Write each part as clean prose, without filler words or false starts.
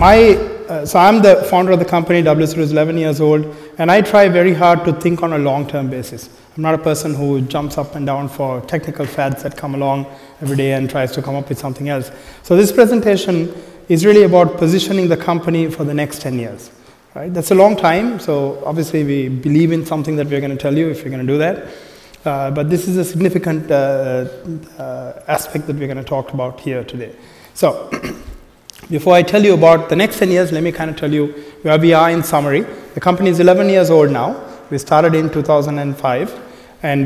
So I'm the founder of the company. WSO2 is 11 years old, and I try very hard to think on a long-term basis. I'm not a person who jumps up and down for technical fads that come along every day and tries to come up with something else. So this presentation is really about positioning the company for the next 10 years. Right? That's a long time, so obviously we believe in something that we're going to tell you if you're going to do that. But this is a significant aspect that we're going to talk about here today. So before I tell you about the next 10 years, let me kind of tell you where we are in summary. The company is 11 years old now. We started in 2005, and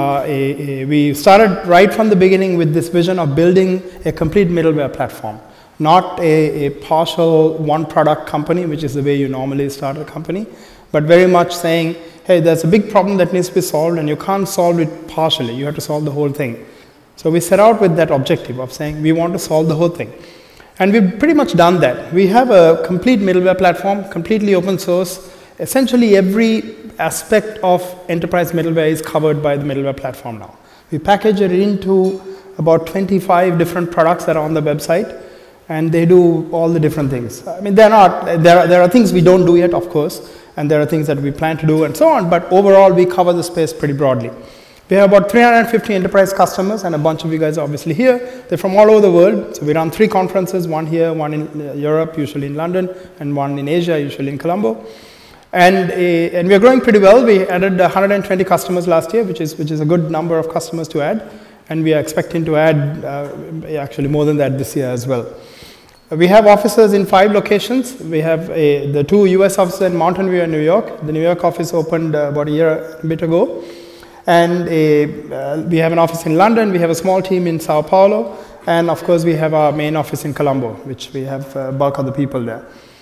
we started right from the beginning with this vision of building a complete middleware platform, not a partial one-product company, which is the way you normally start a company, but very much saying, hey, there's a big problem that needs to be solved, and you can't solve it partially. You have to solve the whole thing. So we set out with that objective of saying we want to solve the whole thing. And we've pretty much done that. We have a complete middleware platform, completely open source. Essentially, every aspect of enterprise middleware is covered by the middleware platform now. We package it into about 25 different products that are on the website, and they do all the different things. I mean, there are things we don't do yet, of course, and there are things that we plan to do and so on, but overall, we cover the space pretty broadly. We have about 350 enterprise customers, and a bunch of you guys are obviously here. They're from all over the world. So we run 3 conferences, one here, one in Europe, usually in London, and one in Asia, usually in Colombo. And we are growing pretty well. We added 120 customers last year, which is a good number of customers to add. And we are expecting to add actually more than that this year as well. We have offices in 5 locations. We have the 2 US offices in Mountain View and New York. The New York office opened about a year and a bit ago. And we have an office in London. We have a small team in Sao Paulo. And of course, we have our main office in Colombo, which we have a bulk of the people there.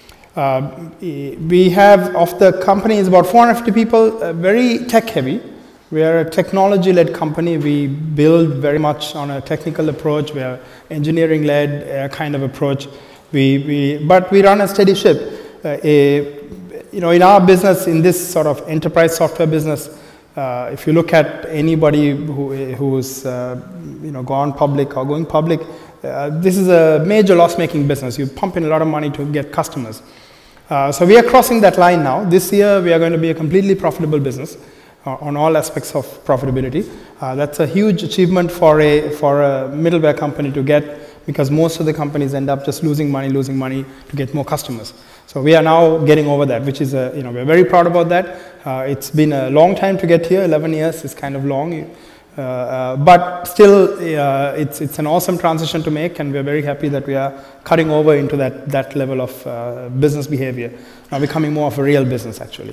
We have, of the company, is about 450 people, very tech heavy. We are a technology-led company. We build very much on a technical approach. We are engineering-led kind of approach. But we run a steady ship. In our business, in this sort of enterprise software business, if you look at anybody who's gone public or going public, this is a major loss-making business. You pump in a lot of money to get customers. So we are crossing that line now. This year, we are going to be a completely profitable business on all aspects of profitability. That's a huge achievement for a middleware company to get, because most of the companies end up just losing money to get more customers. So we are now getting over that, which is, we're very proud about that. It's been a long time to get here. 11 years is kind of long. But still, it's an awesome transition to make, and we're very happy that we are cutting over into that level of business behavior, now becoming more of a real business, actually.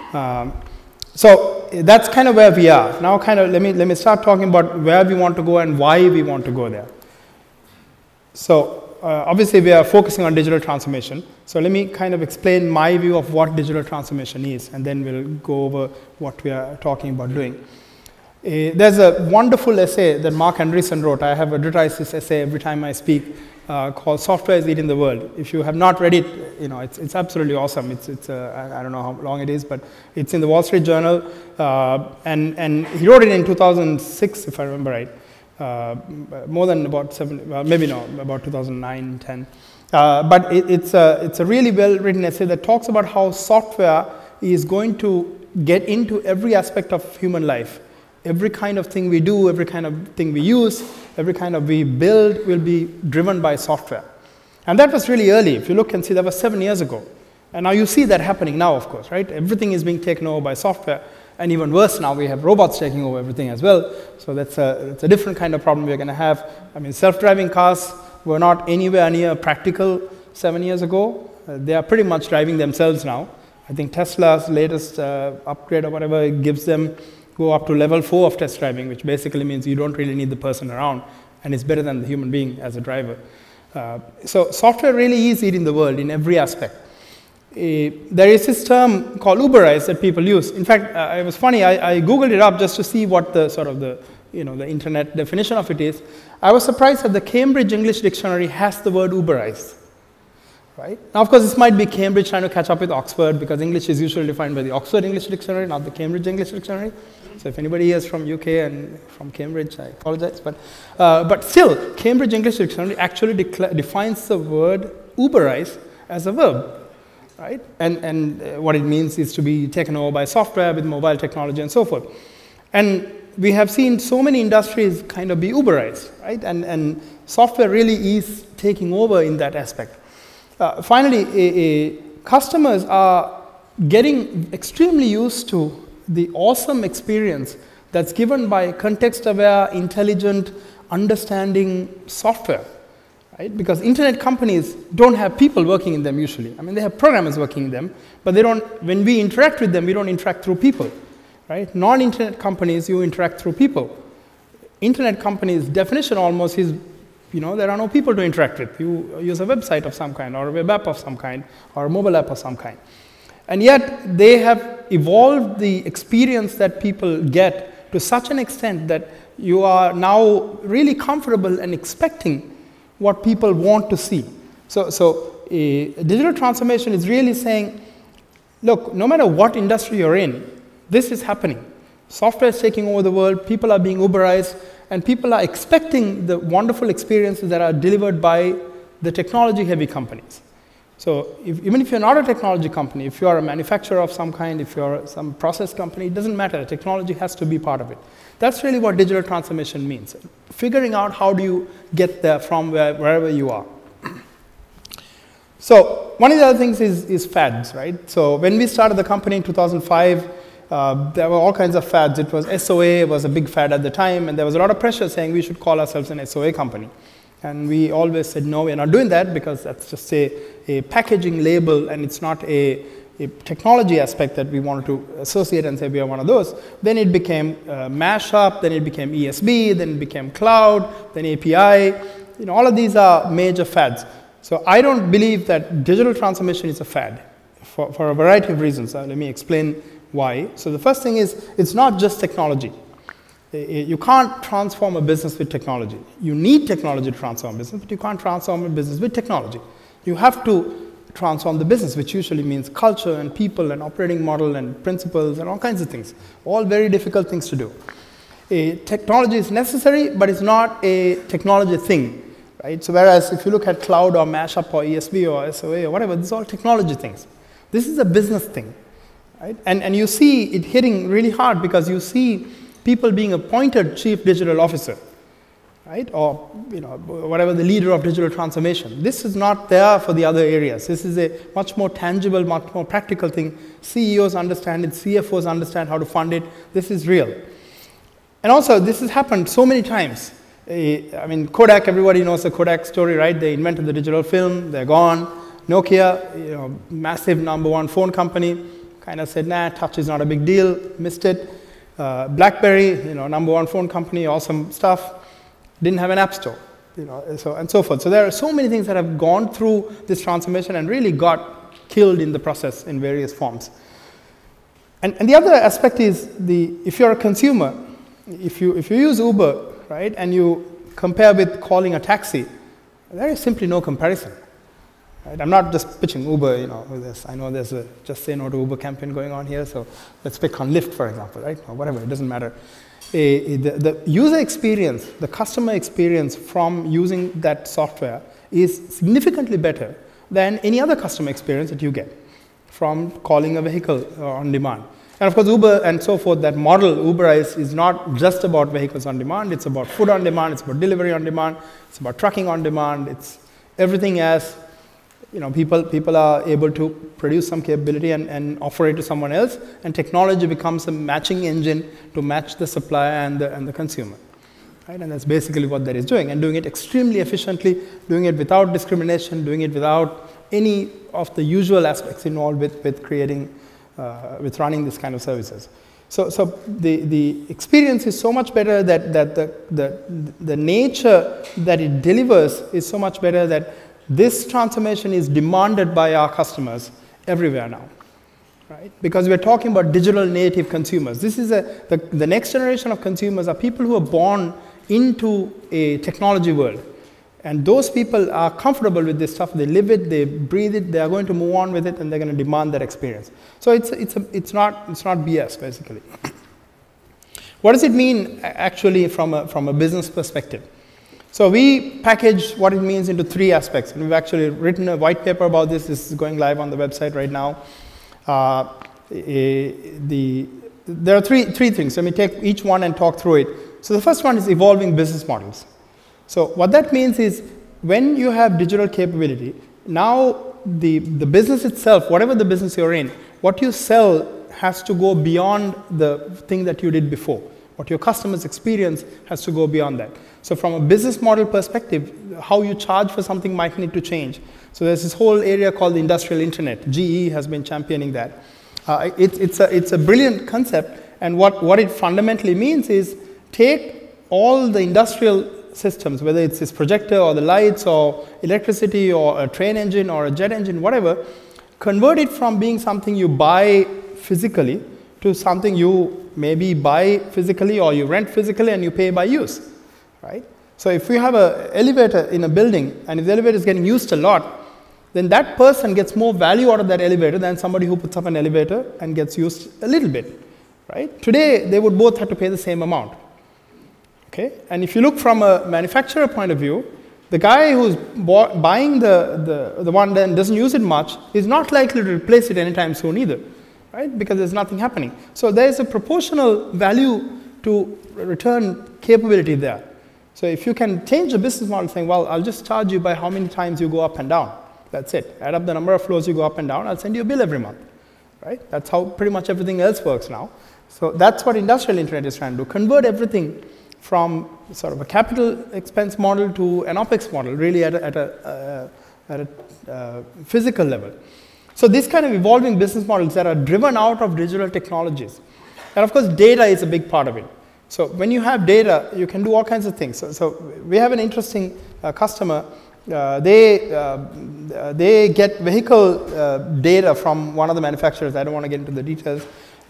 So that's kind of where we are. Now let me start talking about where we want to go and why we want to go there. So obviously, we are focusing on digital transformation. So let me kind of explain my view of what digital transformation is, and then we'll go over what we are talking about doing. There's a wonderful essay that Mark Andreessen wrote. I have advertised this essay every time I speak, called "Software is Eating the World." If you have not read it, it's absolutely awesome. I don't know how long it is, but it's in the Wall Street Journal, and he wrote it in 2006, if I remember right. More than about 7, well, maybe no, about 2009, 10. But it's a really well-written essay that talks about how software is going to get into every aspect of human life. Every kind of thing we do, every kind of thing we use, every kind of we build will be driven by software. And that was really early. If you look and see, that was 7 years ago. And now you see that happening now, of course, right? Everything is being taken over by software. And even worse now, we have robots taking over everything as well. So that's a different kind of problem we're going to have. I mean, self-driving cars were not anywhere near practical 7 years ago. They are pretty much driving themselves now. I think Tesla's latest upgrade or whatever gives them go up to level 4 of test driving, which basically means you don't really need the person around, and it's better than the human being as a driver. So software really is eating the world in every aspect. There is this term called Uberize that people use. In fact, it was funny. I Googled it up just to see what the sort of the internet definition of it is. I was surprised that the Cambridge English Dictionary has the word Uberize. Right? Now, of course, this might be Cambridge trying to catch up with Oxford, because English is usually defined by the Oxford English Dictionary, not the Cambridge English Dictionary. So if anybody here is from UK and from Cambridge, I apologize. But still, Cambridge English Dictionary actually defines the word Uberize as a verb, right? And what it means is to be taken over by software with mobile technology and so forth. And we have seen so many industries kind of be Uberized, right? And software really is taking over in that aspect. Finally, customers are getting extremely used to the awesome experience that's given by context-aware, intelligent, understanding software, right? Because internet companies don't have people working in them usually. I mean, they have programmers working in them, but they don't, when we interact with them, we don't interact through people, right? Non-internet companies, you interact through people. Internet companies' definition almost is, there are no people to interact with. You use a website of some kind, or a web app of some kind, or a mobile app of some kind. And yet, they have evolved the experience that people get to such an extent that you are now really comfortable and expecting what people want to see. So digital transformation is really saying, look, no matter what industry you're in, this is happening. Software is taking over the world, people are being Uberized, and people are expecting the wonderful experiences that are delivered by the technology-heavy companies. So even if you're not a technology company, if you're a manufacturer of some kind, if you're some process company, it doesn't matter. Technology has to be part of it. That's really what digital transformation means. Figuring out how do you get there from wherever you are. So one of the other things is fads, right? So when we started the company in 2005, there were all kinds of fads. It was SOA was a big fad at the time, and there was a lot of pressure saying we should call ourselves an SOA company. And we always said, no, we're not doing that because that's just a packaging label, and it's not a technology aspect that we wanted to associate and say we are one of those. Then it became mashup, then it became ESB, then it became cloud, then API. All of these are major fads. So I don't believe that digital transformation is a fad for a variety of reasons. Let me explain why. So the first thing is, it's not just technology. You can't transform a business with technology. You need technology to transform a business, but you can't transform a business with technology. You have to transform the business, which usually means culture and people and operating model and principles and all kinds of things. All very difficult things to do. Technology is necessary, but it's not a technology thing, right? So whereas if you look at cloud or mashup or ESB or SOA or whatever, these are all technology things. This is a business thing, right? And you see it hitting really hard because you see people being appointed chief digital officer, right? Or whatever the leader of digital transformation. This is not there for the other areas. This is a much more tangible, much more practical thing. CEOs understand it, CFOs understand how to fund it. This is real. And also, this has happened so many times. I mean, Kodak, everybody knows the Kodak story, right? They invented the digital film, they're gone. Nokia, massive #1 phone company, kind of said, nah, touch is not a big deal, missed it. BlackBerry, #1 phone company, awesome stuff, didn't have an app store, so and so forth. So there are so many things that have gone through this transformation and really got killed in the process in various forms. And the other aspect is if you're a consumer, if you use Uber, right, and you compare with calling a taxi, there is simply no comparison. Right? I'm not just pitching Uber, with this. I know there's a Just Say No to Uber campaign going on here, so let's pick on Lyft, for example, right? Or whatever, it doesn't matter. The user experience, the customer experience from using that software is significantly better than any other customer experience that you get from calling a vehicle on demand. And of course, Uber and so forth, that model, Uberize, is not just about vehicles on demand. It's about food on demand. It's about delivery on demand. It's about trucking on demand. It's everything as people are able to produce some capability and offer it to someone else, and technology becomes a matching engine to match the supplier and the consumer. Right? And that's basically what that is doing, and doing it extremely efficiently, doing it without discrimination, doing it without any of the usual aspects involved with creating, with running this kind of services. So the experience is so much better that the nature that it delivers is so much better that this transformation is demanded by our customers everywhere now, right? Because we're talking about digital native consumers. This is the next generation of consumers are people who are born into a technology world. And those people are comfortable with this stuff. They live it, they breathe it, they are going to move on with it, and they're going to demand that experience. So it's not BS, basically. What does it mean, actually, from a business perspective? So we package what it means into 3 aspects. And we've actually written a white paper about this. This is going live on the website right now. There are three things. Let me take each one and talk through it. So the first one is evolving business models. So what that means is when you have digital capability, now the business itself, whatever the business you're in, what you sell has to go beyond the thing that you did before. What your customers experience has to go beyond that. So from a business model perspective, how you charge for something might need to change. So there's this whole area called the industrial internet. GE has been championing that. It's a brilliant concept, and what it fundamentally means is take all the industrial systems, whether it's this projector or the lights or electricity or a train engine or a jet engine, whatever, convert it from being something you buy physically to something you maybe buy physically or you rent physically and you pay by use, right? So if you have an elevator in a building and if the elevator is getting used a lot, then that person gets more value out of that elevator than somebody who puts up an elevator and gets used a little bit, right? Today, they would both have to pay the same amount, okay? And if you look from a manufacturer point of view, the guy who's buying the one that doesn't use it much is not likely to replace it anytime soon either, right? Because there's nothing happening. So there's a proportional value to return capability there. So if you can change the business model saying, well, I'll just charge you by how many times you go up and down. That's it. Add up the number of floors you go up and down, I'll send you a bill every month, right? That's how pretty much everything else works now. So that's what industrial internet is trying to do, convert everything from sort of a capital expense model to an OpEx model, really at a physical level. So this kind of evolving business models that are driven out of digital technologies. And of course, data is a big part of it. So when you have data, you can do all kinds of things. So we have an interesting customer. They get vehicle data from one of the manufacturers. I don't want to get into the details.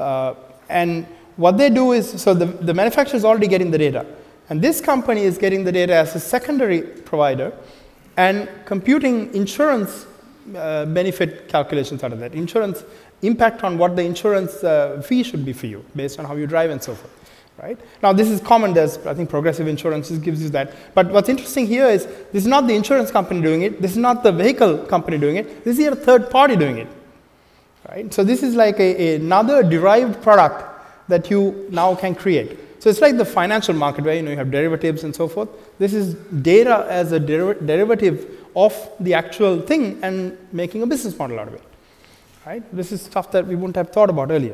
And what they do is, so the manufacturer is already getting the data. And this company is getting the data as a secondary provider and computing insurance benefit calculations out of that. Insurance impact on what the insurance fee should be for you based on how you drive and so forth. Right? Now, this is common. There's, I think, Progressive Insurance gives you that. But what's interesting here is this is not the insurance company doing it. This is not the vehicle company doing it. This is a third party doing it. Right? So this is like another derived product that you now can create. So it's like the financial market where you have derivatives and so forth. This is data as a derivative of the actual thing and making a business model out of it. Right? This is stuff that we wouldn't have thought about earlier.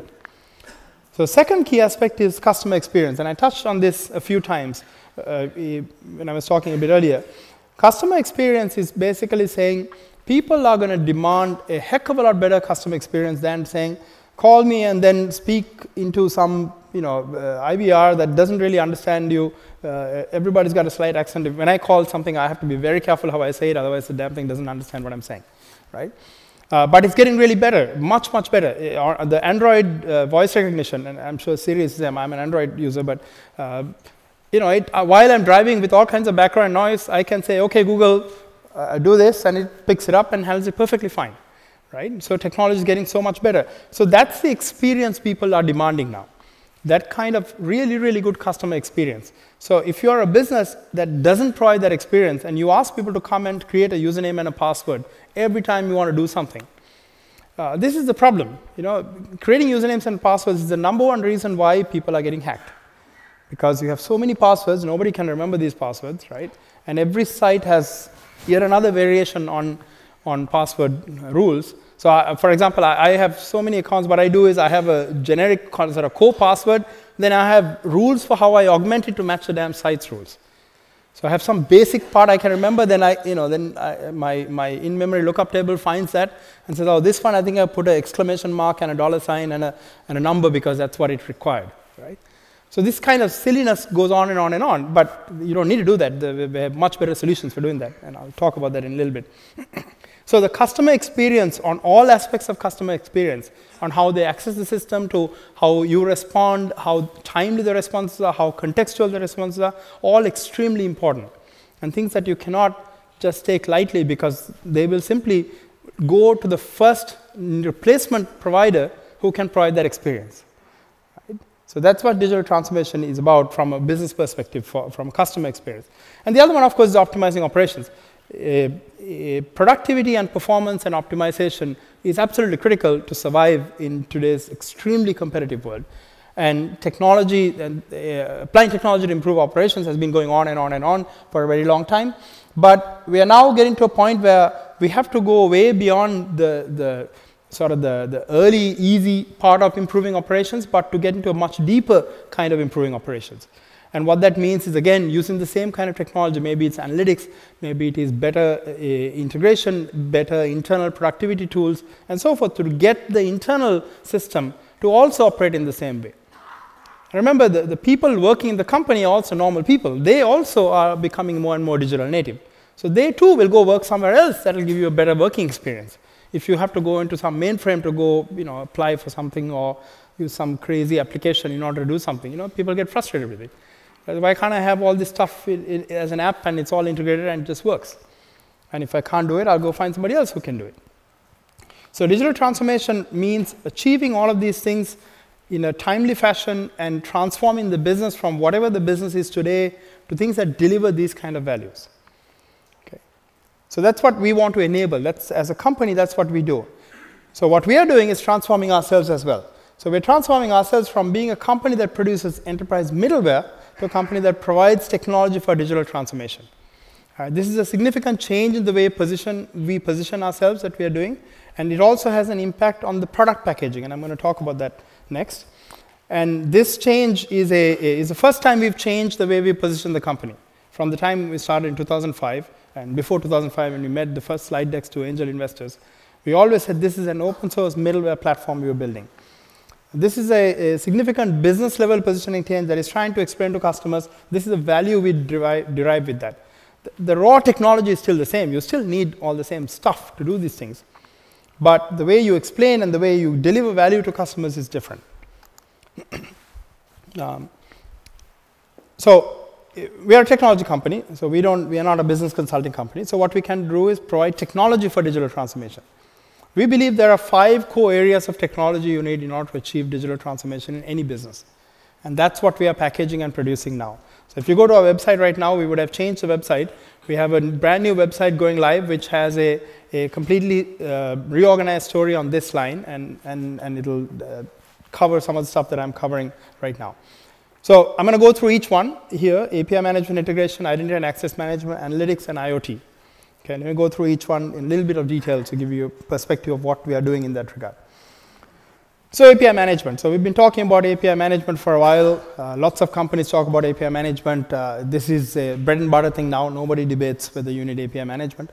So the second key aspect is customer experience, and I touched on this a few times when I was talking a bit earlier. Customer experience is basically saying people are going to demand a heck of a lot better customer experience than saying, call me and then speak into some IVR that doesn't really understand you. Everybody's got a slight accent. When I call something, I have to be very careful how I say it, otherwise the damn thing doesn't understand what I'm saying, right? But it's getting really better, much, much better. The Android voice recognition, and I'm sure Siri is the same. I'm an Android user, but while I'm driving with all kinds of background noise, I can say, okay, Google, do this, and it picks it up and handles it perfectly fine, right? So technology is getting so much better. So that's the experience people are demanding now. That kind of really, really good customer experience. So if you're a business that doesn't provide that experience and you ask people to come and create a username and a password every time you want to do something, this is the problem. Creating usernames and passwords is the #1 reason why people are getting hacked. Because you have so many passwords, nobody can remember these passwords, right? And every site has yet another variation on password rules. So for example, I have so many accounts. What I do is I have a generic sort of core password. Then I have rules for how I augment it to match the damn site's rules. So I have some basic part I can remember. Then my in-memory lookup table finds that and says, oh, this one I think I put an exclamation mark and a $ and a number because that's what it required, right? So this kind of silliness goes on and on and on. But you don't need to do that. We have much better solutions for doing that, and I'll talk about that in a little bit. So the customer experience, on all aspects of customer experience, on how they access the system, to how you respond, how timely the responses are, how contextual the responses are, all extremely important. And things that you cannot just take lightly because they will simply go to the first replacement provider who can provide that experience. Right? So that's what digital transformation is about from a business perspective, from a customer experience. And the other one, of course, is optimizing operations. Productivity and performance and optimization is absolutely critical to survive in today's extremely competitive world. And technology, and applying technology to improve operations has been going on and on and on for a very long time. But we are now getting to a point where we have to go way beyond the early, easy part of improving operations, but to get into a much deeper kind of improving operations. And what that means is, again, using the same kind of technology. Maybe it's analytics, maybe it is better integration, better internal productivity tools, and so forth, to get the internal system to also operate in the same way. Remember, the people working in the company are also normal people. They also are becoming more and more digital native. So they too will go work somewhere else that will give you a better working experience. If you have to go into some mainframe to go, apply for something or use some crazy application in order to do something, people get frustrated with it. Why can't I have all this stuff as an app and it's all integrated and it just works? And if I can't do it, I'll go find somebody else who can do it. So digital transformation means achieving all of these things in a timely fashion and transforming the business from whatever the business is today to things that deliver these kind of values. Okay. So that's what we want to enable. As a company, that's what we do. So what we are doing is transforming ourselves as well. So we're transforming ourselves from being a company that produces enterprise middleware to a company that provides technology for digital transformation. This is a significant change in the way we position ourselves that we are doing, and it also has an impact on the product packaging, and I'm going to talk about that next. And this change is the first time we've changed the way we position the company. From the time we started in 2005, and before 2005 when we made the first slide decks to angel investors, we always said this is an open source middleware platform we were building. This is a significant business level positioning change that is trying to explain to customers this is the value we derive with that. The raw technology is still the same. You still need all the same stuff to do these things. But the way you explain and the way you deliver value to customers is different. So we are a technology company, so we are not a business consulting company. So what we can do is provide technology for digital transformation. We believe there are 5 core areas of technology you need in order to achieve digital transformation in any business. And that's what we are packaging and producing now. So if you go to our website right now, we would have changed the website. We have a brand new website going live, which has a completely reorganized story on this line, and it'll cover some of the stuff that I'm covering right now. So I'm going to go through each one here: API management, integration, identity and access management, analytics, and IoT. Okay, let me go through each one in a little bit of detail to give you a perspective of what we are doing in that regard. So API management. So we've been talking about API management for a while. Lots of companies talk about API management. This is a bread and butter thing now. Nobody debates whether you need API management.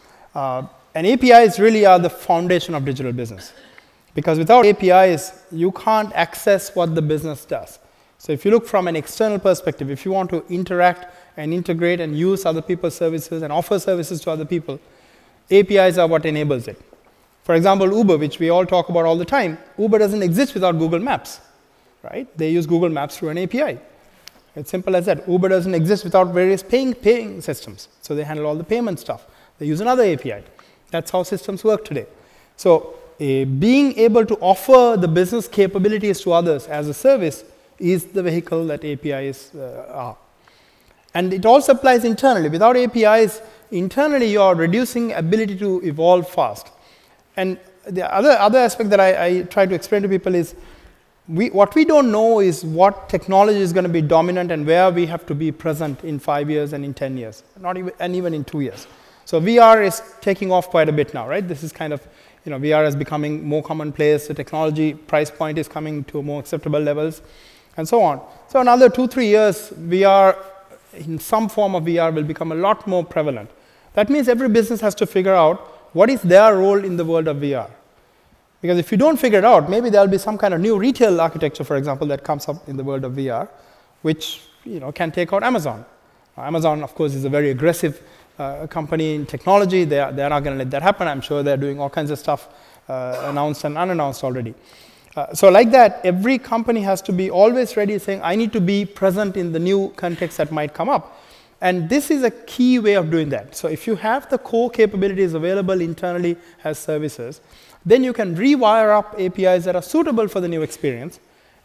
And APIs really are the foundation of digital business. Because without APIs, you can't access what the business does. So if you look from an external perspective, if you want to interact and integrate and use other people's services and offer services to other people, APIs are what enables it. For example, Uber, which we all talk about all the time, Uber doesn't exist without Google Maps, right? They use Google Maps through an API. It's simple as that. Uber doesn't exist without various paying systems. So they handle all the payment stuff. They use another API. That's how systems work today. So being able to offer the business capabilities to others as a service is the vehicle that APIs are. And it also applies internally. Without APIs, internally you are reducing ability to evolve fast. And the other aspect that I try to explain to people is what we don't know is what technology is going to be dominant and where we have to be present in 5 years and in 10 years, and even in 2 years. So VR is taking off quite a bit now, right? This is kind of, VR is becoming more commonplace. The technology price point is coming to more acceptable levels, and so on. So another 2-3 years, VR, in some form of VR, will become a lot more prevalent. That means every business has to figure out what is their role in the world of VR. Because if you don't figure it out, maybe there'll be some kind of new retail architecture, for example, that comes up in the world of VR, which can take out Amazon. Amazon, of course, is a very aggressive company in technology. They're not going to let that happen. I'm sure they're doing all kinds of stuff announced and unannounced already. So like that, every company has to be always ready, saying, I need to be present in the new context that might come up. And this is a key way of doing that. So if you have the core capabilities available internally as services, then you can rewire up APIs that are suitable for the new experience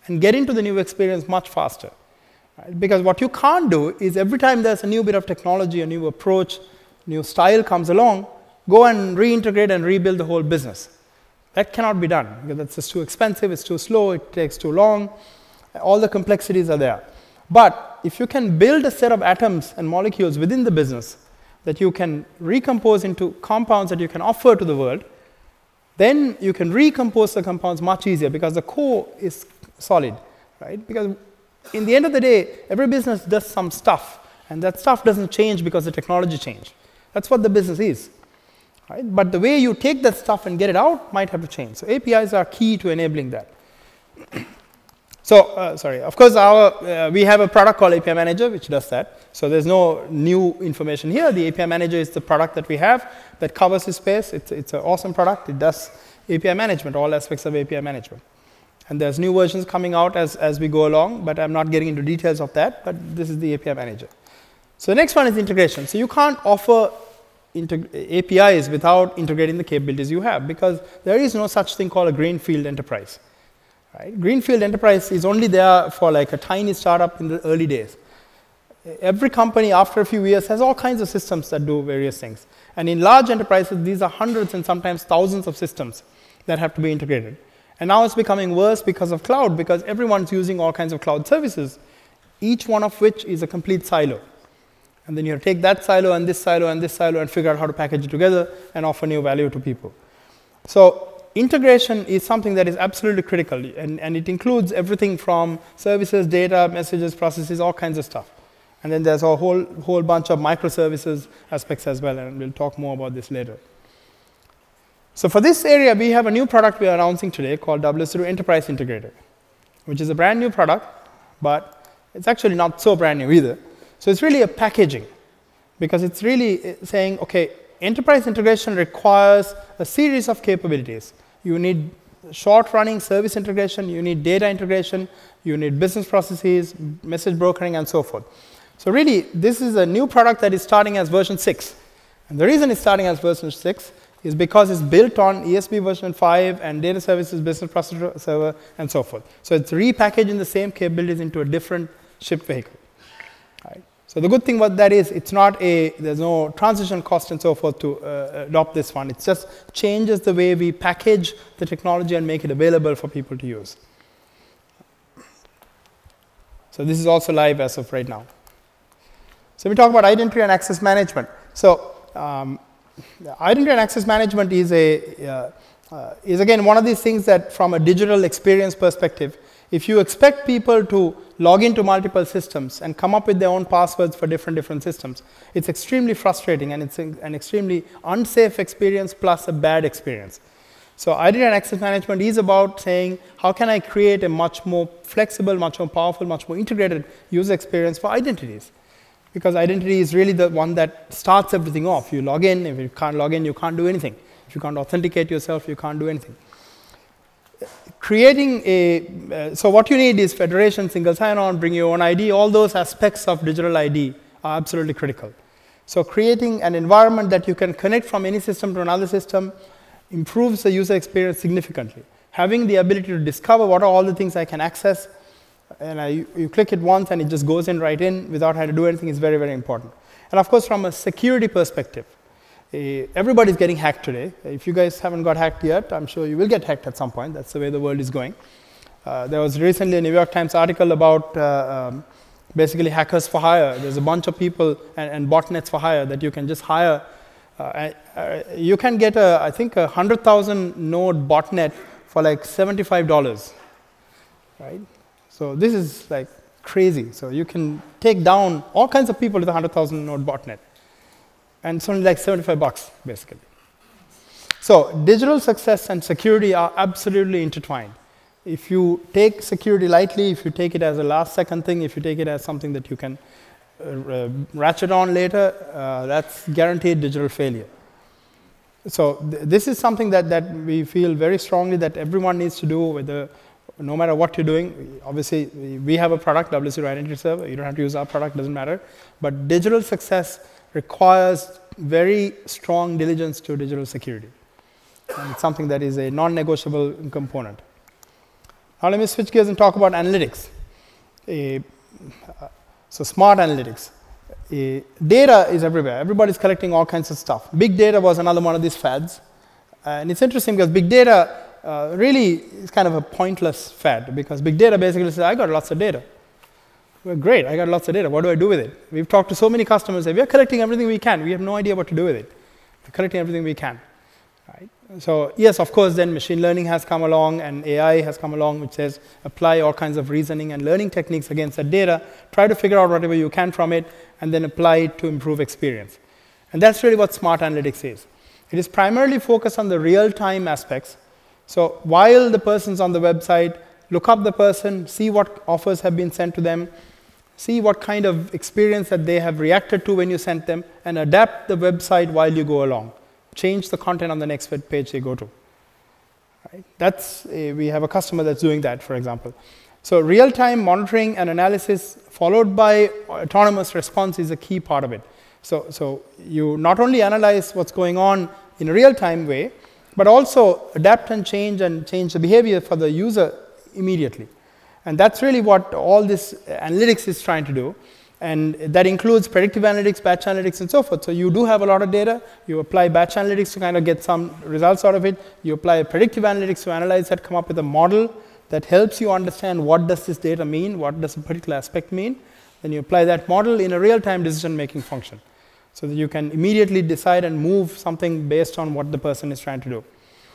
and get into the new experience much faster. Right? Because what you can't do is every time there's a new bit of technology, a new approach, new style comes along, go and reintegrate and rebuild the whole business. That cannot be done because that's just too expensive, it's too slow, it takes too long, all the complexities are there. But if you can build a set of atoms and molecules within the business that you can recompose into compounds that you can offer to the world, then you can recompose the compounds much easier because the core is solid, right? Because in the end of the day, every business does some stuff, and that stuff doesn't change because the technology changed. That's what the business is, right? But the way you take that stuff and get it out might have to change. So APIs are key to enabling that. So, of course, we have a product called API Manager, which does that. So there's no new information here. The API Manager is the product that we have that covers this space. It's an awesome product. It does API management, all aspects of API management. And there's new versions coming out as we go along, but I'm not getting into details of that, but this is the API Manager. So the next one is integration. So you can't offer APIs without integrating the capabilities you have, because there is no such thing called a greenfield enterprise. Right? Greenfield enterprise is only there for like a tiny startup in the early days. Every company after a few years has all kinds of systems that do various things. And in large enterprises, these are hundreds and sometimes thousands of systems that have to be integrated. And now it's becoming worse because of cloud, because everyone's using all kinds of cloud services, each one of which is a complete silo. And then you have to take that silo and this silo and this silo and figure out how to package it together and offer new value to people. So integration is something that is absolutely critical, and it includes everything from services, data, messages, processes, all kinds of stuff. And then there's a whole bunch of microservices aspects as well, and we'll talk more about this later. So for this area, we have a new product we are announcing today called WSO2 Enterprise Integrator, which is a brand new product, but it's actually not so brand new either. So it's really a packaging, because it's really saying, okay, enterprise integration requires a series of capabilities. You need short-running service integration, you need data integration, you need business processes, message brokering, and so forth. So really, this is a new product that is starting as version 6. And the reason it's starting as version 6 is because it's built on ESB version 5 and data services, business process server, and so forth. So it's repackaging the same capabilities into a different shipped vehicle. Right? So the good thing about that is there's no transition cost and so forth to adopt this one. It just changes the way we package the technology and make it available for people to use. So this is also live as of right now. So we talk about identity and access management. So identity and access management is again one of these things that from a digital experience perspective, if you expect people to log into multiple systems and come up with their own passwords for different systems, it's extremely frustrating, and it's an extremely unsafe experience plus a bad experience. So identity and access management is about saying, how can I create a much more flexible, much more powerful, much more integrated user experience for identities? Because identity is really the one that starts everything off. You log in. If you can't log in, you can't do anything. If you can't authenticate yourself, you can't do anything. Creating so what you need is federation, single sign-on, bring your own ID. All those aspects of digital ID are absolutely critical. So creating an environment that you can connect from any system to another system improves the user experience significantly. Having the ability to discover what are all the things I can access, and you click it once and it just goes in right in without having to do anything is very, very important. And of course, from a security perspective, everybody's getting hacked today. If you guys haven't got hacked yet, I'm sure you will get hacked at some point. That's the way the world is going. There was recently a New York Times article about basically hackers for hire. There's a bunch of people and botnets for hire that you can just hire. You can get, I think, a 100,000 node botnet for like $75, right? So this is like crazy. So you can take down all kinds of people with a 100,000 node botnet. And it's only like $75, basically. So digital success and security are absolutely intertwined. If you take security lightly, if you take it as a last-second thing, if you take it as something that you can ratchet on later, that's guaranteed digital failure. So this is something that we feel very strongly that everyone needs to do, no matter what you're doing. Obviously, we have a product, WSO2 Identity Server. You don't have to use our product, doesn't matter. But digital success requires very strong diligence to digital security. And it's something that is a non-negotiable component. Now let me switch gears and talk about analytics. So smart analytics. Data is everywhere. Everybody's collecting all kinds of stuff. Big data was another one of these fads. And it's interesting because big data really is kind of a pointless fad, because big data basically says, I got lots of data. Well, great, I got lots of data. What do I do with it? We've talked to so many customers that we are collecting everything we can. We have no idea what to do with it. We're collecting everything we can. Right? So yes, of course, then machine learning has come along and AI has come along, which says apply all kinds of reasoning and learning techniques against that data, try to figure out whatever you can from it, and then apply it to improve experience. And that's really what smart analytics is. It is primarily focused on the real-time aspects. So while the person's on the website, look up the person, see what offers have been sent to them, see what kind of experience that they have reacted to when you sent them, and adapt the website while you go along. Change the content on the next web page they go to. Right? We have a customer that's doing that, for example. So real-time monitoring and analysis followed by autonomous response is a key part of it. So you not only analyze what's going on in a real-time way, but also adapt and change the behavior for the user immediately. And that's really what all this analytics is trying to do. And that includes predictive analytics, batch analytics, and so forth. So you do have a lot of data. You apply batch analytics to kind of get some results out of it. You apply predictive analytics to analyze that, come up with a model that helps you understand what does this data mean, what does a particular aspect mean. Then you apply that model in a real-time decision-making function, so that you can immediately decide and move something based on what the person is trying to do.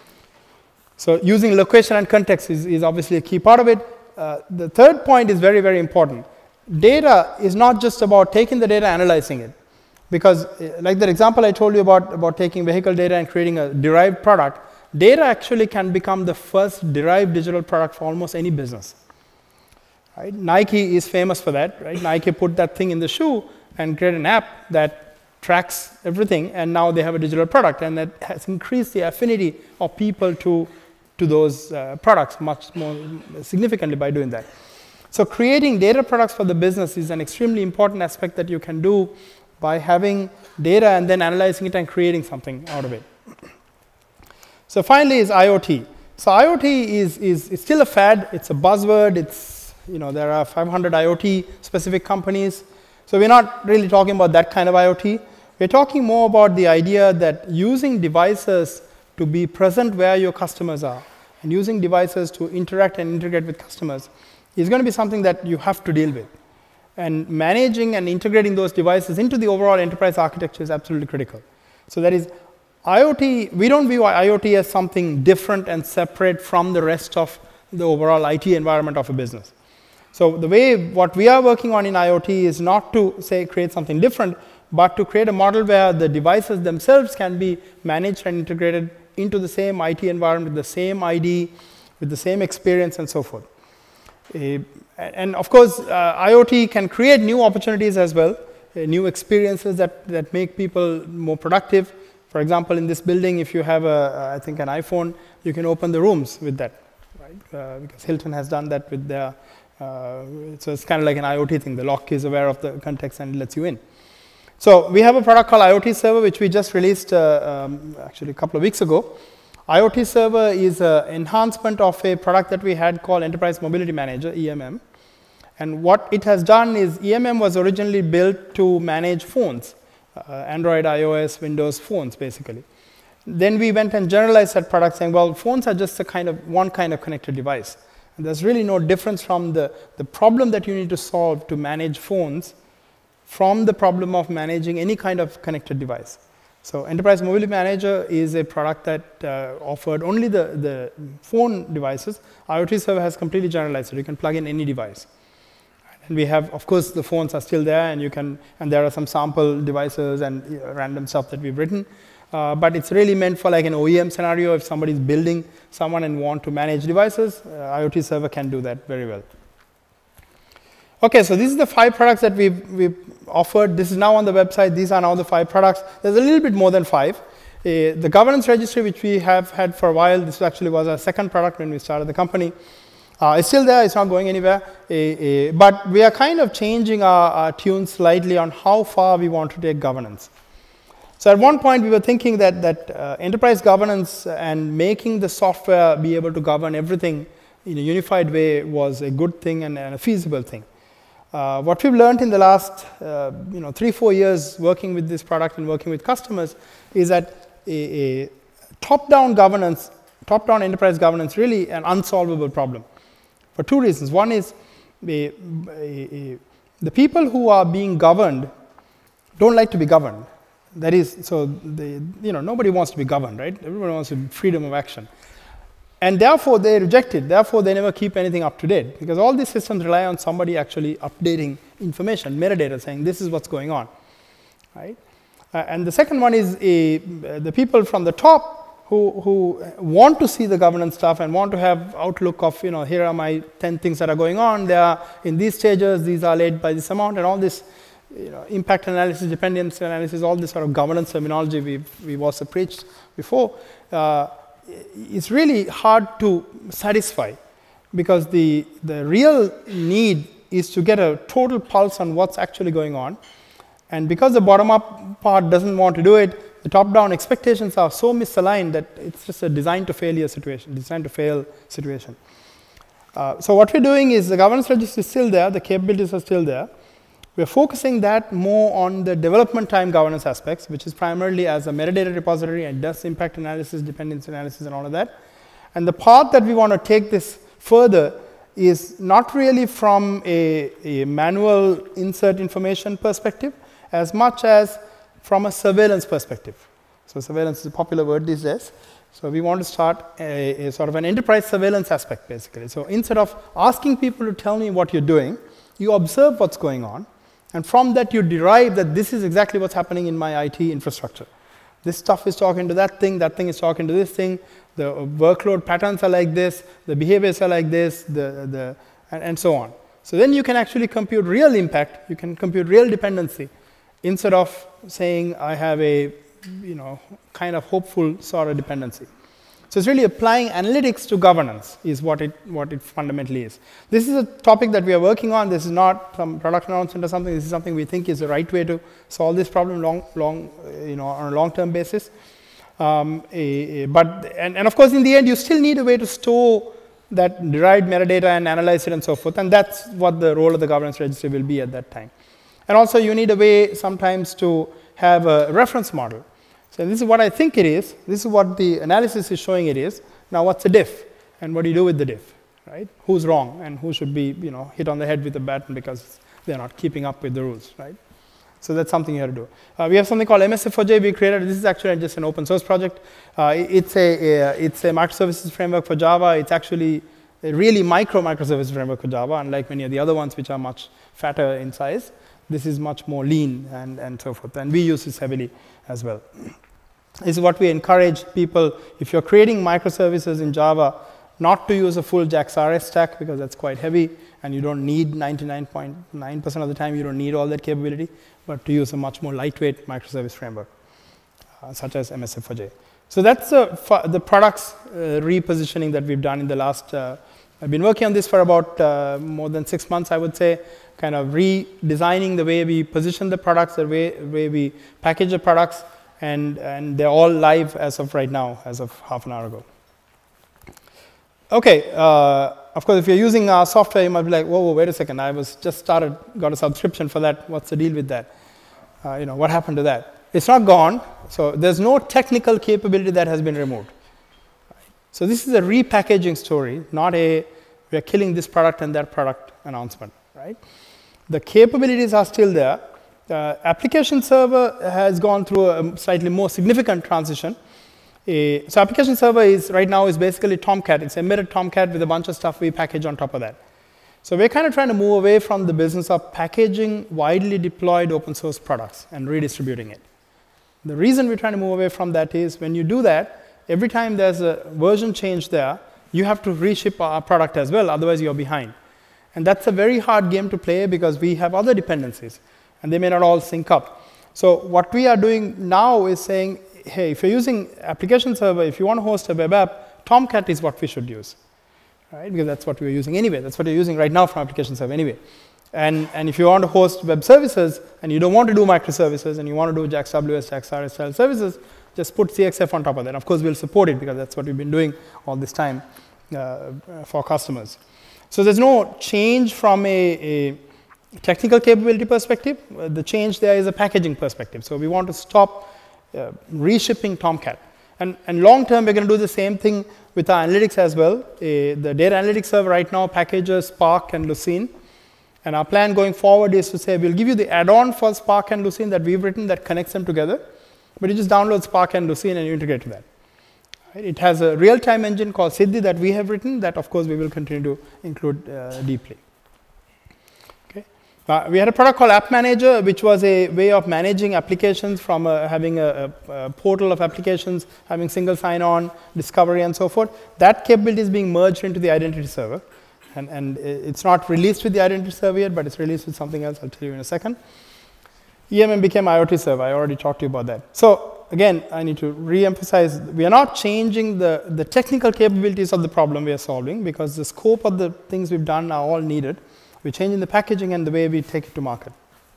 So using location and context is obviously a key part of it. The third point is very, very important. Data is not just about taking the data, analyzing it. Because like that example I told you about taking vehicle data and creating a derived product, data actually can become the first derived digital product for almost any business. Right? Nike is famous for that. Right? Nike put that thing in the shoe and created an app that tracks everything, and now they have a digital product, and that has increased the affinity of people to those products much more significantly by doing that. So creating data products for the business is an extremely important aspect that you can do by having data and then analyzing it and creating something out of it. So finally is IoT. So IoT is still a fad. It's a buzzword. There are 500 IoT specific companies. So we're not really talking about that kind of IoT. We're talking more about the idea that using devices to be present where your customers are and using devices to interact and integrate with customers is going to be something that you have to deal with. And managing and integrating those devices into the overall enterprise architecture is absolutely critical. So that is IoT. We don't view IoT as something different and separate from the rest of the overall IT environment of a business. So the way what we are working on in IoT is not to say create something different, but to create a model where the devices themselves can be managed and integrated into the same IT environment, with the same ID, with the same experience, and so forth. And of course, IoT can create new opportunities as well, new experiences that make people more productive. For example, in this building, if you have I think an iPhone, you can open the rooms with that, right? Because Hilton has done that with their, so it's kind of like an IoT thing. The lock is aware of the context and lets you in. So we have a product called IoT Server, which we just released actually a couple of weeks ago. IoT Server is an enhancement of a product that we had called Enterprise Mobility Manager, EMM. And what it has done is EMM was originally built to manage phones, Android, iOS, Windows phones, basically. Then we went and generalized that product, saying, well, phones are just one kind of connected device. And there's really no difference from the problem that you need to solve to manage phones from the problem of managing any kind of connected device. So Enterprise Mobility Manager is a product that offered only the phone devices. IoT Server has completely generalized, so you can plug in any device. And we have, of course, the phones are still there, and there are some sample devices and random stuff that we've written. But it's really meant for like an OEM scenario. If somebody's building someone and want to manage devices, IoT Server can do that very well. Okay, so these are the 5 products that we've offered. This is now on the website. These are now the 5 products. There's a little bit more than 5. The governance registry, which we have had for a while, this actually was our second product when we started the company. It's still there. It's not going anywhere. But we are kind of changing our tune slightly on how far we want to take governance. So at one point, we were thinking that enterprise governance and making the software be able to govern everything in a unified way was a good thing and a feasible thing. What we've learned in the last 3-4 years working with this product and working with customers is that a top-down governance, top-down enterprise governance, really an unsolvable problem for 2 reasons. One is the people who are being governed don't like to be governed. That is, so nobody wants to be governed, right? Everyone wants freedom of action. And therefore, they reject it. Therefore, they never keep anything up to date, because all these systems rely on somebody actually updating information, metadata, saying this is what's going on, right? And the second one is the people from the top who want to see the governance stuff and want to have outlook of, here are my 10 things that are going on. They are in these stages. These are led by this amount, and all this, impact analysis, dependency analysis, all this sort of governance terminology we've also preached before. It's really hard to satisfy, because the real need is to get a total pulse on what's actually going on. And because the bottom-up part doesn't want to do it, the top-down expectations are so misaligned that it's just a design-to-failure situation, design-to-fail situation. So what we're doing is the governance registry is still there, the capabilities are still there. We're focusing that more on the development time governance aspects, which is primarily as a metadata repository and does impact analysis, dependency analysis, and all of that. And the part that we want to take this further is not really from a manual insert information perspective, as much as from a surveillance perspective. So surveillance is a popular word these days. So we want to start a sort of an enterprise surveillance aspect, basically. So instead of asking people to tell me what you're doing, you observe what's going on. And from that, you derive that this is exactly what's happening in my IT infrastructure. This stuff is talking to that thing is talking to this thing, the workload patterns are like this, the behaviors are like this, and so on. So then you can actually compute real impact, you can compute real dependency, instead of saying I have a kind of hopeful sort of dependency. So it's really applying analytics to governance is what it fundamentally is. This is a topic that we are working on. This is not some product announcement or something. This is something we think is the right way to solve this problem on a long-term basis. But of course, in the end, you still need a way to store that derived metadata and analyze it and so forth. And that's what the role of the governance registry will be at that time. And also, you need a way sometimes to have a reference model. So this is what I think it is. This is what the analysis is showing it is. Now, what's the diff? And what do you do with the diff? Right? Who's wrong and who should be hit on the head with a baton because they're not keeping up with the rules, right? So that's something you have to do. We have something called MSF4J we created. This is actually just an open source project. It's a microservices framework for Java. It's actually a really microservices framework for Java, unlike many of the other ones which are much fatter in size. This is much more lean and so forth. And we use this heavily as well. This is what we encourage people, if you're creating microservices in Java, not to use a full JAX-RS stack, because that's quite heavy, and you don't need 99.9% of the time, you don't need all that capability, but to use a much more lightweight microservice framework, such as MSF4J. So that's the products repositioning that we've done in the last, I've been working on this for about more than 6 months, I would say, kind of redesigning the way we position the products, the way we package the products, and they're all live as of right now, as of half an hour ago. Okay, of course, if you're using our software, you might be like, whoa, wait a second, I was just started, got a subscription for that, what's the deal with that? What happened to that? It's not gone, so there's no technical capability that has been removed. So this is a repackaging story, not a, we're killing this product and that product announcement, right? The capabilities are still there. Application server has gone through a slightly more significant transition. So application server is right now is basically Tomcat. It's embedded Tomcat with a bunch of stuff we package on top of that. So we're kind of trying to move away from the business of packaging widely deployed open source products and redistributing it. The reason we're trying to move away from that is when you do that, every time there's a version change there, you have to reship our product as well, otherwise you're behind. And that's a very hard game to play because we have other dependencies and they may not all sync up. So what we are doing now is saying, hey, if you're using application server, if you want to host a web app, Tomcat is what we should use, right? Because that's what we're using anyway. That's what you're using right now from application server anyway. And if you want to host web services and you don't want to do microservices and you want to do JAX-WS, JAX-RS style services, just put CXF on top of that. Of course, we'll support it because that's what we've been doing all this time for customers. So there's no change from a technical capability perspective. The change there is a packaging perspective. So we want to stop reshipping Tomcat. And long term, we're going to do the same thing with our analytics as well. The data analytics server right now packages Spark and Lucene. And our plan going forward is to say, we'll give you the add-on for Spark and Lucene that we've written that connects them together. But you just download Spark and Lucene and you integrate to that. Right? It has a real-time engine called Siddhi that we have written that, of course, we will continue to include deeply. Okay. We had a product called App Manager, which was a way of managing applications from having a portal of applications, having single sign-on, discovery, and so forth. That capability is being merged into the identity server. And it's not released with the identity server yet, but it's released with something else. I'll tell you in a second. EMM became IoT server. I already talked to you about that. So again, I need to re-emphasize, we are not changing the technical capabilities of the problem we are solving, because the scope of the things we've done are all needed. We're changing the packaging and the way we take it to market.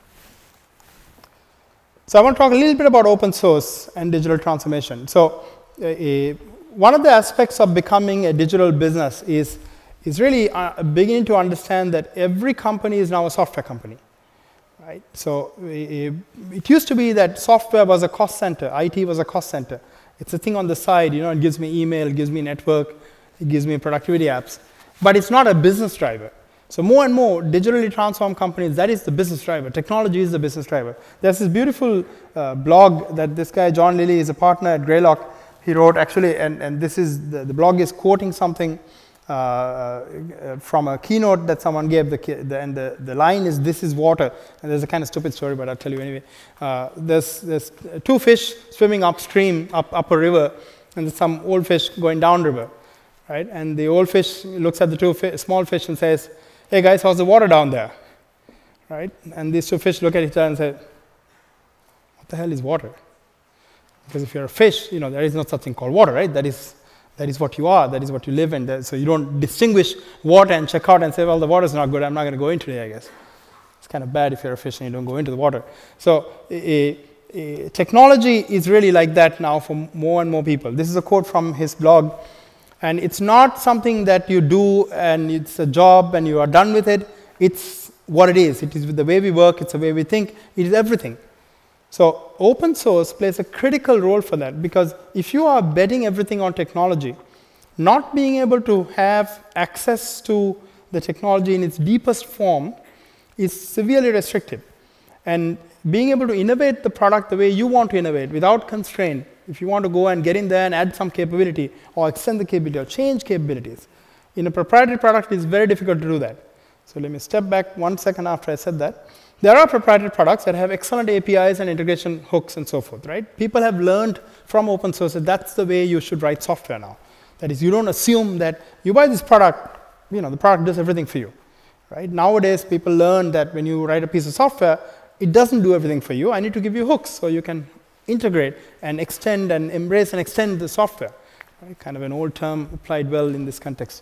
So I want to talk a little bit about open source and digital transformation. So one of the aspects of becoming a digital business is really beginning to understand that every company is now a software company. Right? So it used to be that software was a cost center, IT was a cost center. It's a thing on the side, it gives me email, it gives me network, it gives me productivity apps. But it's not a business driver. So more and more digitally transformed companies, that is the business driver. Technology is the business driver. There's this beautiful blog that this guy, John Lilly, is a partner at Greylock. He wrote actually, and this is, the blog is quoting something from a keynote that someone gave, and the line is, "This is water." And there's a kind of stupid story, but I'll tell you anyway. There's two fish swimming upstream, up a river, and there's some old fish going downriver, right? And the old fish looks at the two small fish and says, "Hey guys, how's the water down there?" Right? And these two fish look at each other and say, "What the hell is water?" Because if you're a fish, there is no such thing called water, right? That is what you are, that is what you live in. So you don't distinguish water and check out and say, well, the water's not good, I'm not going to go in today, I guess. It's kind of bad if you're a fish and you don't go into the water. So technology is really like that now for more and more people. This is a quote from his blog. And it's not something that you do and it's a job and you are done with it. It's what it is. It is the way we work, it's the way we think, it is everything. So open source plays a critical role for that, because if you are betting everything on technology, not being able to have access to the technology in its deepest form is severely restrictive. And being able to innovate the product the way you want to innovate without constraint, if you want to go and get in there and add some capability or extend the capability or change capabilities, in a proprietary product it is very difficult to do that. So let me step back 1 second after I said that. There are proprietary products that have excellent APIs and integration hooks and so forth, right? People have learned from open source that that's the way you should write software now. That is, you don't assume that you buy this product, the product does everything for you, right? Nowadays, people learn that when you write a piece of software, it doesn't do everything for you. I need to give you hooks so you can integrate and extend and embrace and extend the software. Right? Kind of an old term applied well in this context.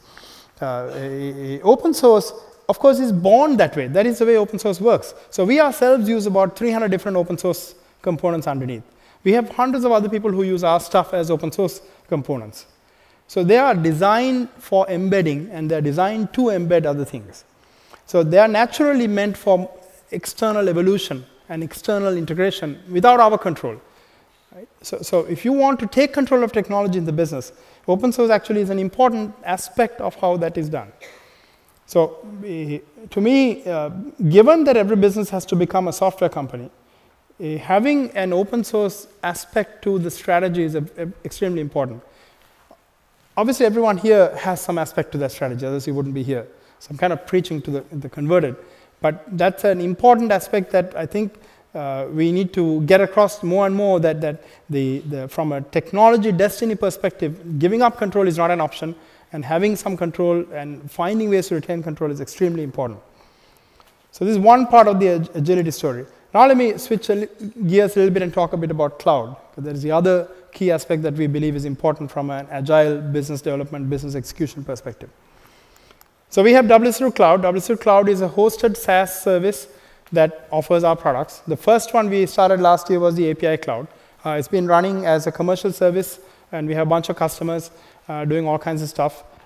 Open source, of course, is born that way. That is the way open source works. So we ourselves use about 300 different open source components underneath. We have hundreds of other people who use our stuff as open source components. So they are designed for embedding, and they're designed to embed other things. So they are naturally meant for external evolution and external integration without our control. Right? So if you want to take control of technology in the business, open source actually is an important aspect of how that is done. So to me, given that every business has to become a software company, having an open source aspect to the strategy is extremely important. Obviously, everyone here has some aspect to that strategy, otherwise you wouldn't be here. So I'm kind of preaching to the converted. But that's an important aspect that I think we need to get across more and more, that from a technology destiny perspective, giving up control is not an option, and having some control and finding ways to retain control is extremely important. So this is one part of the agility story. Now let me switch gears a little bit and talk a bit about cloud, because there is the other key aspect that we believe is important from an agile business development, business execution perspective. So we have WSO2 Cloud. WSO2 Cloud is a hosted SaaS service that offers our products. The first one we started last year was the API Cloud. It's been running as a commercial service, and we have a bunch of customers doing all kinds of stuff.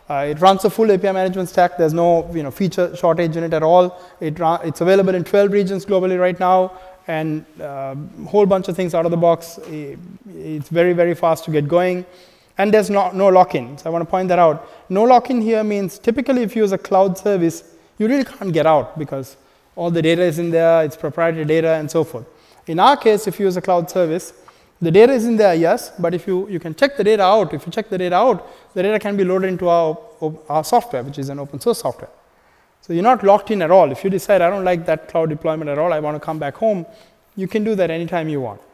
It runs a full API management stack. There's no feature shortage in it at all. It's available in 12 regions globally right now, and a whole bunch of things out of the box. It's very, very fast to get going. And there's no lock-in. So I want to point that out. No lock-in here means typically if you use a cloud service, you really can't get out because all the data is in there, it's proprietary data, and so forth. In our case, if you use a cloud service, the data is in there, yes, but if you can check the data out. If you check the data out, the data can be loaded into our software, which is an open source software. So you're not locked in at all. If you decide, I don't like that cloud deployment at all, I want to come back home, you can do that anytime you want.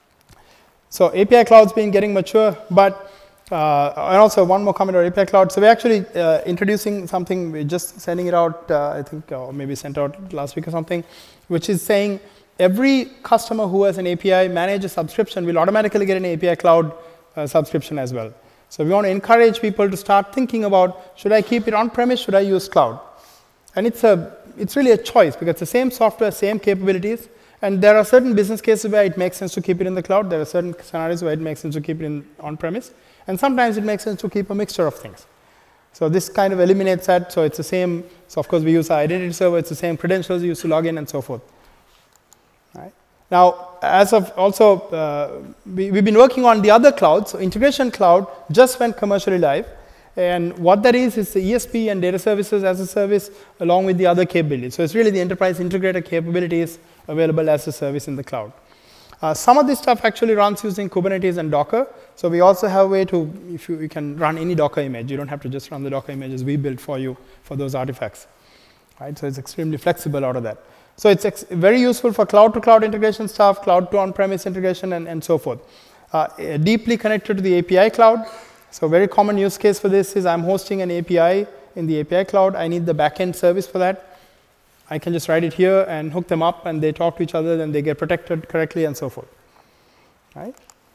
So API Cloud's been getting mature, but and also one more comment on API Cloud. So we're actually introducing something, we're just sending it out, I think, or maybe sent out last week or something, which is saying every customer who has an API managed subscription will automatically get an API Cloud subscription as well. So we want to encourage people to start thinking about, should I keep it on-premise, should I use cloud? And it's really a choice because it's the same software, same capabilities, and there are certain business cases where it makes sense to keep it in the cloud. There are certain scenarios where it makes sense to keep it in on-premise. And sometimes it makes sense to keep a mixture of things. So this kind of eliminates that. So it's the same. So of course, we use our identity server. It's the same credentials you use to log in and so forth. Right. Now, as of also, we've been working on the other clouds. So Integration Cloud just went commercially live. And what that is the ESP and data services as a service along with the other capabilities. So it's really the enterprise integrated capabilities available as a service in the cloud. Some of this stuff actually runs using Kubernetes and Docker. So we also have a way to, if you can run any Docker image. You don't have to just run the Docker images we built for you for those artifacts. Right? So it's extremely flexible out of that. So it's very useful for cloud-to-cloud integration stuff, cloud-to-on-premise integration, and so forth. Deeply connected to the API cloud. So very common use case for this is I'm hosting an API in the API cloud. I need the backend service for that. I can just write it here and hook them up, and they talk to each other, then they get protected correctly, and so forth. Right?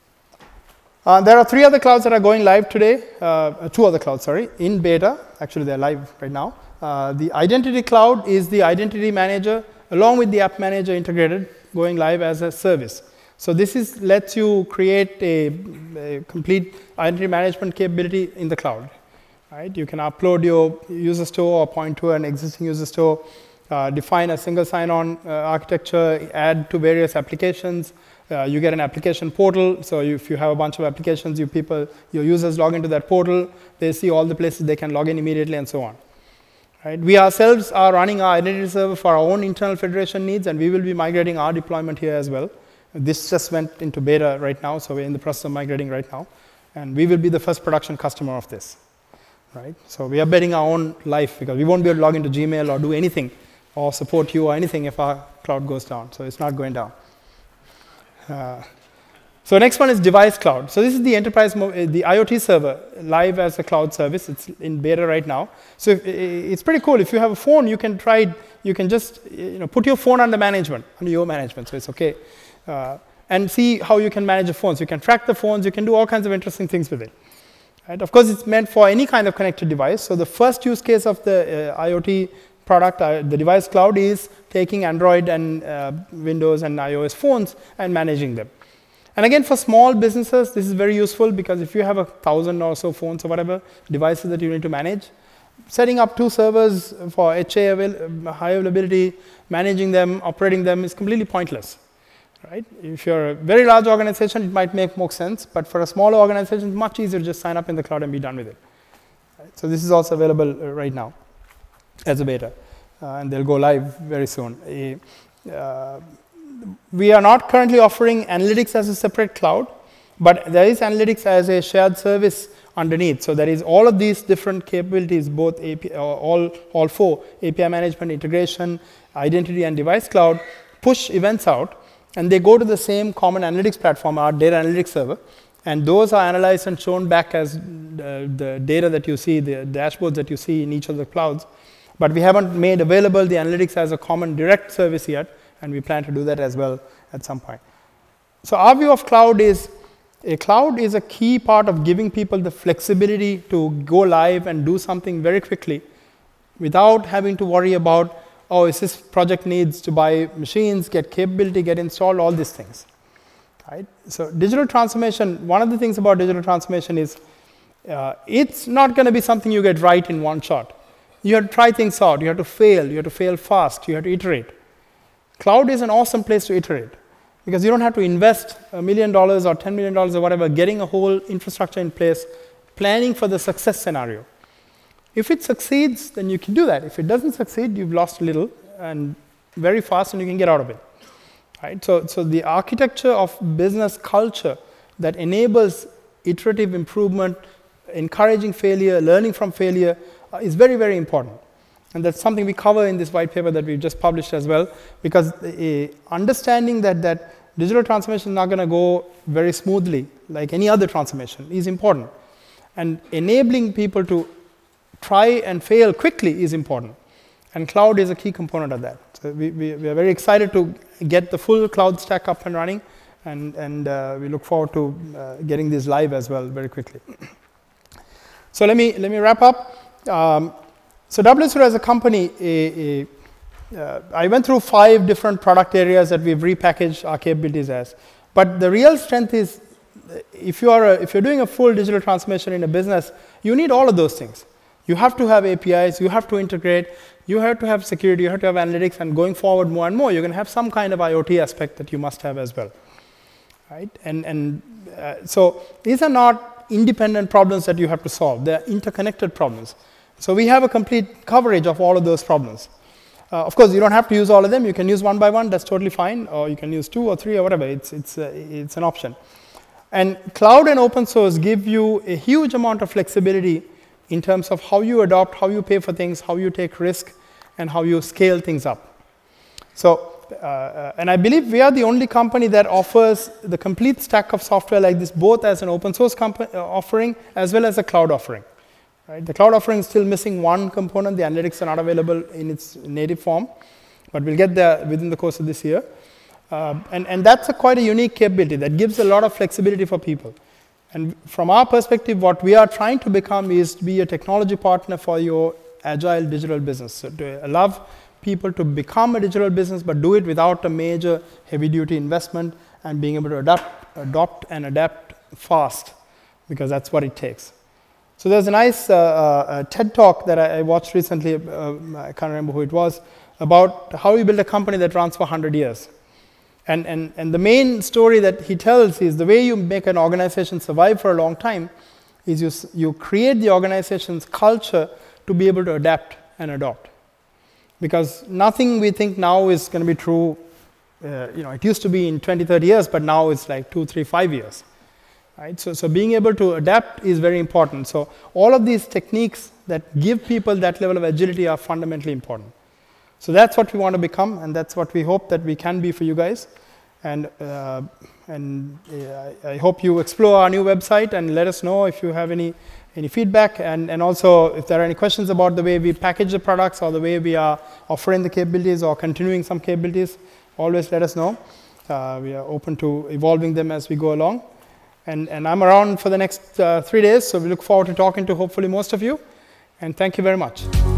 There are 3 other clouds that are going live today. 2 other clouds, sorry, in beta. Actually, they're live right now. The Identity Cloud is the identity manager along with the app manager integrated, going live as a service. So this lets you create a complete identity management capability in the cloud. Right? You can upload your user store or point to an existing user store. Define a single sign-on architecture, add to various applications. You get an application portal. So if you have a bunch of applications, your users log into that portal. They see all the places they can log in immediately, and so on. Right? We ourselves are running our identity server for our own internal federation needs, and we will be migrating our deployment here as well. This just went into beta right now, so we're in the process of migrating right now. And we will be the first production customer of this. Right? So we are betting our own life because we won't be able to log into Gmail or do anything or support you or anything if our cloud goes down. So it's not going down. So next one is Device Cloud. So this is the enterprise, the IoT server live as a cloud service. It's in beta right now. So it's pretty cool. If you have a phone, you can try. You can just put your phone under management, under your management. So it's okay, and see how you can manage the phones. You can track the phones. You can do all kinds of interesting things with it. Right? Of course, it's meant for any kind of connected device. So the first use case of the IoT product, the Device Cloud, is taking Android and Windows and iOS phones and managing them. And again, for small businesses, this is very useful because if you have 1,000 or so phones or whatever devices that you need to manage, setting up 2 servers for HA high availability, managing them, operating them is completely pointless. Right? If you're a very large organization, it might make more sense. But for a smaller organization, it's much easier to just sign up in the cloud and be done with it. Right? So this is also available right now as a beta. And they'll go live very soon. We are not currently offering analytics as a separate cloud, but there is analytics as a shared service underneath. So there is all of these different capabilities, both all 4, API management, integration, identity, and device cloud, push events out, and they go to the same common analytics platform, our data analytics server, and those are analyzed and shown back as the data that you see, the dashboards that you see in each of the clouds. But we haven't made available the analytics as a common direct service yet, and we plan to do that as well at some point. So our view of cloud is, a cloud is a key part of giving people the flexibility to go live and do something very quickly without having to worry about, oh, is this project needs to buy machines, get capability, get installed, all these things. Right? So digital transformation, one of the things about digital transformation is it's not going to be something you get right in one shot. You have to try things out. You have to fail fast, you have to iterate. Cloud is an awesome place to iterate because you don't have to invest $1 million or $10 million or whatever, getting a whole infrastructure in place, planning for the success scenario. If it succeeds, then you can do that. If it doesn't succeed, you've lost a little and very fast and you can get out of it. Right? So the architecture of business culture that enables iterative improvement, encouraging failure, learning from failure is very, very important. And that's something we cover in this white paper that we just published as well, because understanding that digital transformation is not going to go very smoothly like any other transformation is important. And enabling people to try and fail quickly is important. And cloud is a key component of that. So we are very excited to get the full cloud stack up and running, and we look forward to getting this live as well very quickly. So let me wrap up. So WSO2 as a company, I went through 5 different product areas that we've repackaged our capabilities as. But the real strength is, if you're doing a full digital transformation in a business, you need all of those things. You have to have APIs, you have to integrate, you have to have security, you have to have analytics, and going forward more and more, you're going to have some kind of IoT aspect that you must have as well. Right? So these are not independent problems that you have to solve. They're interconnected problems. So we have a complete coverage of all of those problems. Of course, you don't have to use all of them. You can use one by one. That's totally fine. Or you can use 2 or 3 or whatever. It's an option. And cloud and open source give you a huge amount of flexibility in terms of how you adopt, how you pay for things, how you take risk, and how you scale things up. So, and I believe we are the only company that offers the complete stack of software like this, both as an open source offering as well as a cloud offering. Right? The cloud offering is still missing one component. The analytics are not available in its native form, but we'll get there within the course of this year. And that's quite a unique capability that gives a lot of flexibility for people. And from our perspective, what we are trying to become is to be a technology partner for your agile digital business. So to allow people to become a digital business, but do it without a major heavy-duty investment and being able to adopt and adapt fast, because that's what it takes. So there's a nice TED talk that I watched recently, I can't remember who it was, about how you build a company that runs for 100 years. And the main story that he tells is the way you make an organization survive for a long time is you create the organization's culture to be able to adapt and adopt. Because nothing we think now is going to be true, it used to be in 20, 30 years, but now it's like 2, 3, 5 years. Right? So being able to adapt is very important. So all of these techniques that give people that level of agility are fundamentally important. So that's what we want to become, and that's what we hope that we can be for you guys. And I hope you explore our new website and let us know if you have any feedback, and also if there are any questions about the way we package the products or the way we are offering the capabilities or continuing some capabilities, always let us know. We are open to evolving them as we go along. And I'm around for the next 3 days, so we look forward to talking to hopefully most of you. And thank you very much.